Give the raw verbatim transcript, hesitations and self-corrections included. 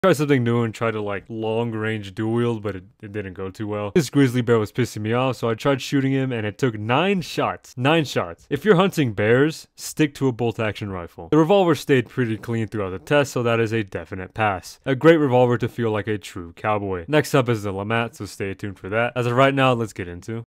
Tried something new and tried to like long range dual wield, but it, it didn't go too well. This grizzly bear was pissing me off, so I tried shooting him and it took nine shots. Nine shots. If you're hunting bears, stick to a bolt action rifle. The revolver stayed pretty clean throughout the test, so that is a definite pass. A great revolver to feel like a true cowboy. Next up is the Lamat, so stay tuned for that. As of right now, let's get into